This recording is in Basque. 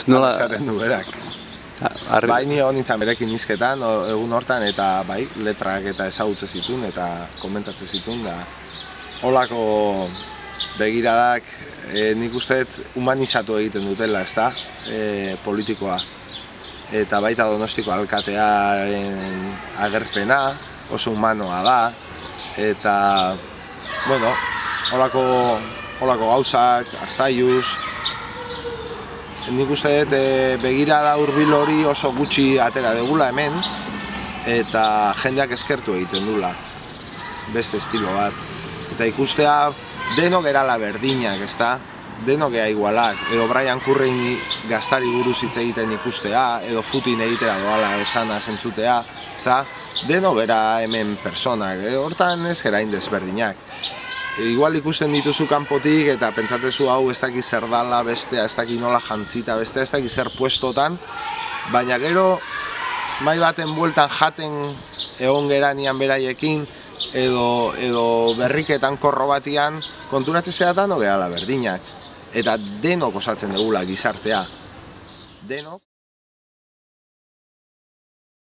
Nola esaten du berak. Bai, ni hon nintzen berekin nizketan, egun hortan, eta bai, letrak eta ezagutze zituen, eta komentatzen zituen, da holako begiradak nik uste humanizatu egiten dutela, ezta, politikoa. Eta baita Donostiko alkatearen agerpena, oso humanoa da, eta, bueno, holako gauzak, Arzalluz, nik uste dut begirada hurbil hori oso gutxi atera degula hemen, eta jendeak eskertu egiten dula, beste estilo bat. Eta ikustea denok erala berdinak, ezta? Denok ea igualak, edo Brian Curraini gaztari buruz hitz egiten ikustea, edo Futin egitera doala esana zentzutea, ezta? Denok era hemen personak, hortan ez gera indezberdinak. Igual ikusten dituzu kanpotik eta pentsatzezu hau ez dakit zer dala, bestea ez dakit nola jantzita, bestea ez dakit zer puestotan, baina gero mai baten bueltan jaten egon geranian beraiekin edo berriketan korro batian konturatzen zeatan gehala berdinak. Eta denok osatzen dugula gizartea. Denok.